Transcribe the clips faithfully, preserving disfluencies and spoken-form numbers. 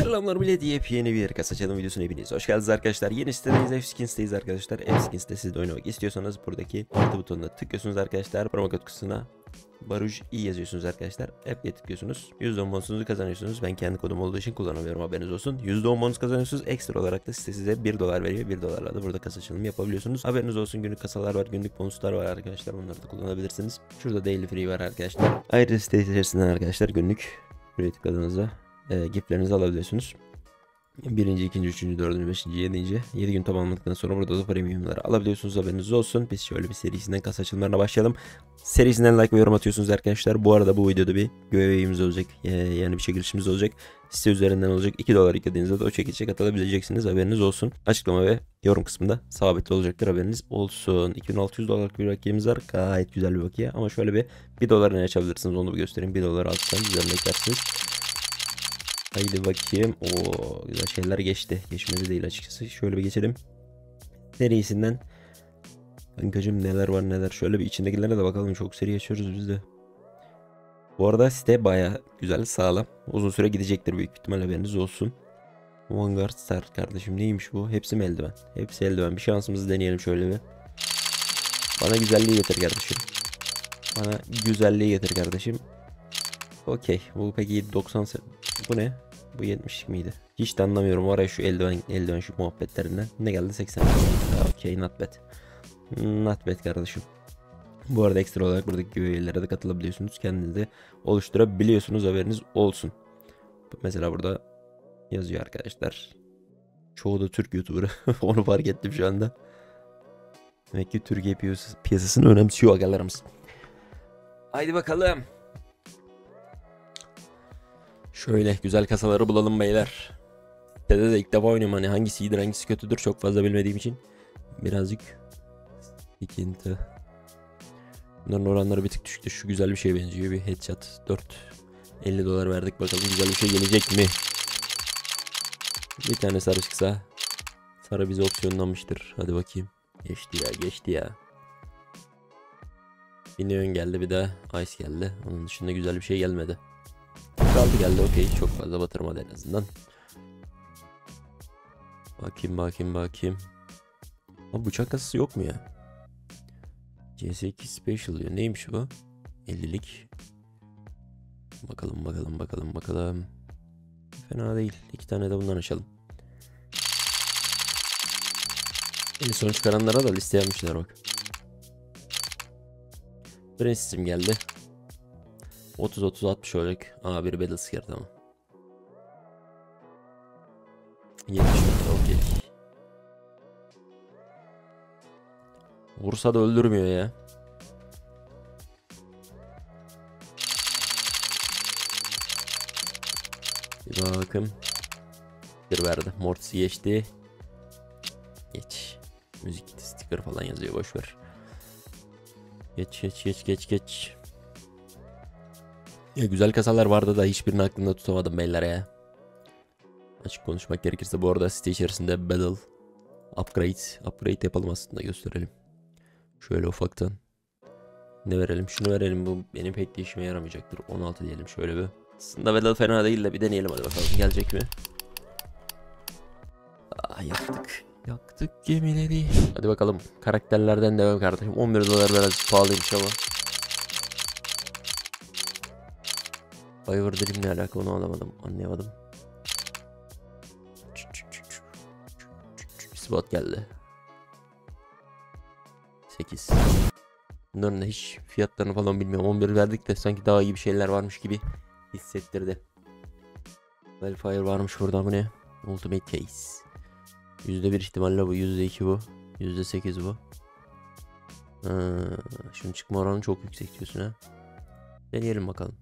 Selamlar millet, yepyeni bir kasa çalım videosuna hepiniz hoş geldiniz arkadaşlar. Yeni sitedeyiz, F-Skins'teyiz arkadaşlar. F-Skins'te siz de oynamak istiyorsanız buradaki artı butonuna tıklıyorsunuz arkadaşlar. Promo kod kutusuna Baruj i yazıyorsunuz arkadaşlar. App'ye tıklıyorsunuz. yüzde on bonusunuzu kazanıyorsunuz. Ben kendi kodum olduğu için kullanamıyorum, haberiniz olsun. yüzde on bonus kazanıyorsunuz. Ekstra olarak da site size bir dolar veriyor. bir dolarla da burada kasa çalımı yapabiliyorsunuz. Haberiniz olsun, günlük kasalar var, günlük bonuslar var arkadaşlar. Bunları da kullanabilirsiniz. Şurada daily free var arkadaşlar. Ayrıca site içerisinden arkadaşlar günlük buraya tıkladığınızda E, giflerinizi alabiliyorsunuz. Birinci, ikinci, üçüncü, dördüncü, beşinci, yedinci. yedi gün tamamladıktan sonra burada da premiumları alabiliyorsunuz, haberiniz olsun. Biz şöyle bir serisinden kasa açılımlarına başlayalım. Serisinden like ve yorum atıyorsunuz arkadaşlar. Bu arada bu videoda bir giveaway'imiz olacak. E, yani bir çekilişimiz olacak. Site üzerinden olacak. iki dolar eklediğinizde de o çekilişe katılabileceksiniz, haberiniz olsun. Açıklama ve yorum kısmında sabitli olacaktır, haberiniz olsun. iki bin altı yüz dolarlık bir bakiyemiz var. Gayet güzel bir bakiye. Ama şöyle bir bir dolar ne açabilirsiniz onu bir göstereyim. bir dolar alttan üzerine eklersiniz. Haydi bakayım. Oo, güzel şeyler geçti. Geçmedi değil açıkçası. Şöyle bir geçelim. Serisinden. Kankacım neler var neler. Şöyle bir içindekilere de bakalım. Çok seri yaşıyoruz biz de. Bu arada site baya güzel, sağlam. Uzun süre gidecektir büyük ihtimalle, haberiniz olsun. Vanguard Start kardeşim, neymiş bu? Hepsi mi eldiven? Hepsi eldiven. Bir şansımızı deneyelim şöyle bir. Bana güzelliği getir kardeşim. Bana güzelliği getir kardeşim. Okey. Bu peki doksan. Bu ne? Bu yetmiş miydi? Hiç de anlamıyorum. Oraya şu eldiven, eldiven şu muhabbetlerinden. Ne geldi? seksen. Okey, not bad. Not bad kardeşim. Bu arada ekstra olarak buradaki üyelere de katılabiliyorsunuz. Kendinizi oluşturabiliyorsunuz, haberiniz olsun. Mesela burada yazıyor arkadaşlar. Çoğu da Türk YouTuber'ı. Onu fark ettim şu anda. Demek ki Türkiye piyasası, piyasasını önemsiyor agalarımız. Haydi bakalım. Şöyle güzel kasaları bulalım beyler. Sitede de ilk defa oynuyorum, hani hangisi iyidir hangisi kötüdür çok fazla bilmediğim için birazcık ikinti. Bunların oranları bir tık düştü. Şu güzel bir şey benziyor, bir headshot. dört elli dolar verdik, bakalım güzel bir şey gelecek mi? Bir tane sarı çıksa, sarı bize opsiyonlanmıştır. Hadi bakayım. Geçti ya, geçti ya. Bir neon geldi, bir de ice geldi. Onun dışında güzel bir şey gelmedi. Kaldı geldi, okey, çok fazla batırmadı en azından. Bakayım bakayım bakayım. Ama bıçak kasası yok mu ya? C S iki Special diyor. Neymiş bu? ellilik. Bakalım bakalım bakalım bakalım. Fena değil. İki tane de bundan açalım. En son çıkaranlara da liste yapmışlar bak. Prince'im geldi. otuz otuz altmış olarak. Aa, bir Battle Scare, tamam. yetmiş okey. Vursa da öldürmüyor ya. Bir bakın. Bir verdi. Mortis'i geçti. Geç. Müzik sticker falan yazıyor, boşver. Geç geç geç geç geç. Ya güzel kasalar vardı da hiçbirini aklımda tutamadım beyler ya. Açık konuşmak gerekirse bu arada site içerisinde battle upgrade upgrade yapalım aslında, gösterelim. Şöyle ufaktan. Ne verelim? Şunu verelim, bu benim pek de işime yaramayacaktır. on altı diyelim şöyle bir. Aslında battle fena değil de bir deneyelim, hadi bakalım gelecek mi? Aa, yaktık. Yaktık gemileri. Hadi bakalım karakterlerden devam kardeşim. on bir dolar biraz pahalıymış ama. Fiverr Dream ne alaka, onu alamadım, anlayamadım. Spot geldi. sekiz. Bunların da hiç fiyatlarını falan bilmiyorum. on bir verdik de sanki daha iyi bir şeyler varmış gibi hissettirdi. Wildfire varmış burada, bu ne? Ultimate Case. yüzde bir ihtimalle bu. yüzde iki bu. yüzde sekiz bu. Ha, şunun çıkma oranı çok yüksek diyorsun ha. Deneyelim bakalım.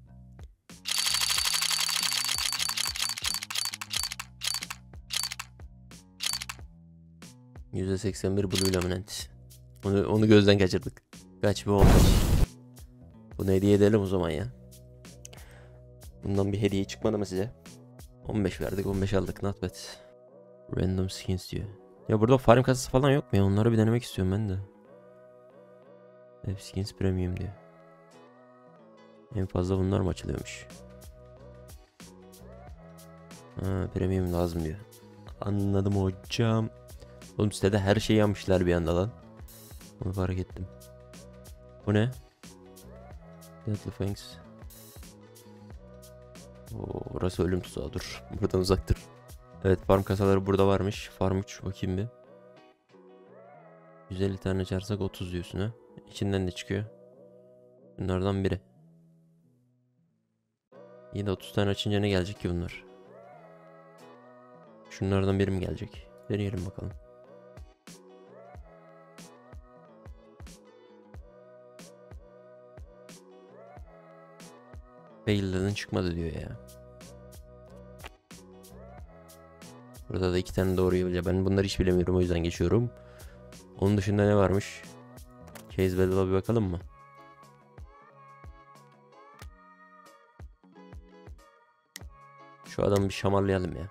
yüzde seksen bir Blue Laminant. Onu, onu gözden kaçırdık. Kaç bir olmuş. Bunu hediye edelim o zaman ya. Bundan bir hediye çıkmadı mı size? on beş verdik, on beş aldık, not bad. Random skins diyor. Ya burada farm kasası falan yok mu ya? Onları bir denemek istiyorum ben de. F-Skins Premium diyor. En fazla bunlar mı açılıyormuş? Ha, premium lazım diyor. Anladım hocam. Oğlum sitede her şeyi yapmışlar bir anda lan. Onu fark ettim. Bu ne? Deadly Fangs. Oo, orası ölüm tuzağı, dur. Buradan uzaktır. Evet, farm kasaları burada varmış. Farm üç bakayım bir. yüz elli tane çarsak otuz diyorsun ha. İçinden de çıkıyor. Bunlardan biri. Yine otuz tane açınca ne gelecek ki bunlar? Şunlardan biri mi gelecek? Deneyelim bakalım. Fail'den çıkmadı diyor ya. Burada da iki tane doğru yapacağım. Ben bunları hiç bilemiyorum, o yüzden geçiyorum. Onun dışında ne varmış? Case Battle'a bir bakalım mı? Şu adamı bir şamarlayalım ya.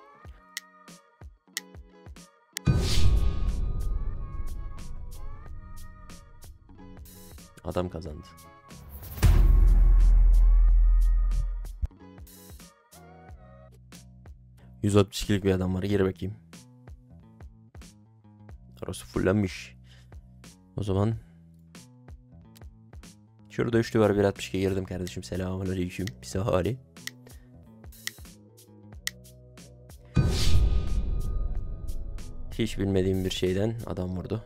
Adam kazandı. yüz altmış ikilik bir adam var. Geri bakayım. Orası fullenmiş. O zaman şurada üçlü var. bir altmış iki girdim kardeşim. Selamünaleyküm. Pisa hali. Hiç bilmediğim bir şeyden adam vurdu.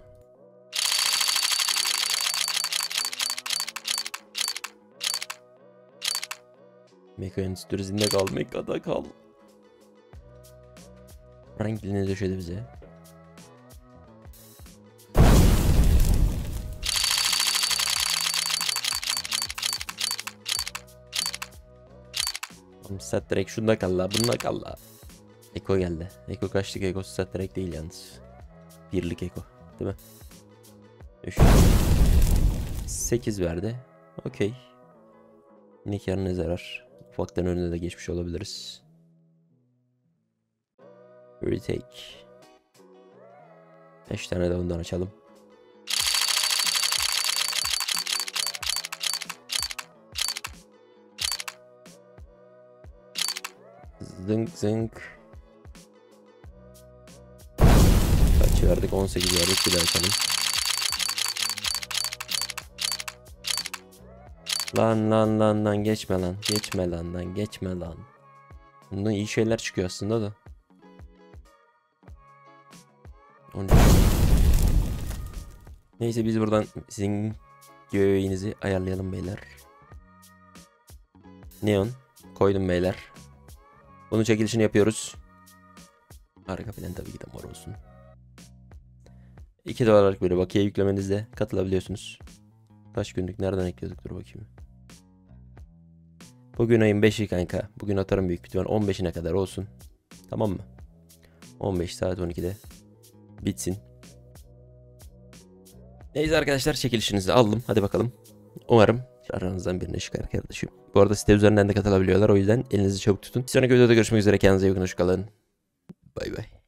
Meka endüstrisinde kal. Meka'da kal. Franklin'i döşedi bize. Set direkt şunda kal la, bunda kal la. Eko geldi. Eko kaçtık? Eko set direkt değil yalnız. Birlik Eko, değil mi? üç sekiz verdi. Okey. Ne kar ne zarar. Ufaktan önüne de geçmiş olabiliriz. Retake. beş tane de ondan açalım. Zınk zınk. Kaç verdik? on sekiz verdik. Bir daha açalım. Lan lan lan lan geçme lan. Geçme lan lan geçme lan. Bundan iyi şeyler çıkıyor aslında da. Neyse biz buradan sizin göğeğinizi ayarlayalım beyler. Neon koydum beyler. Bunun çekilişini yapıyoruz. Arka plan tabii ki de mor olsun. iki dolarlık bir bakiye yüklemenizde katılabiliyorsunuz. Kaç günlük nereden ekliyorduk, dur bakayım. Bugün ayın beşi kanka. Bugün atarım büyük ihtimal on beşine kadar olsun. Tamam mı? on beş saat on ikide bitsin. Neyse arkadaşlar, çekilişinizi aldım. Hadi bakalım. Umarım aranızdan birine çıkar kardeşim. Bu arada site üzerinden de katılabiliyorlar. O yüzden elinizi çabuk tutun. Bir sonraki videoda görüşmek üzere. Kendinize iyi bakın. Hoş kalın. Bay bay.